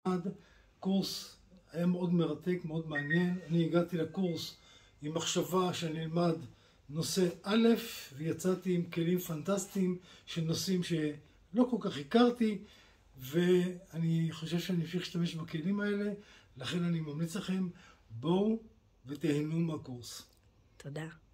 קורס היה מאוד מרתק, מאוד מעניין. אני הגעתי לקורס עם מחשבה שאני אלמד נושא א', ויצאתי עם כלים פנטסטיים של נושאים שלא כל כך הכרתי, ואני חושב שאני אמשיך להשתמש בכלים האלה, לכן אני ממליץ לכם, בואו ותהנו מהקורס. תודה.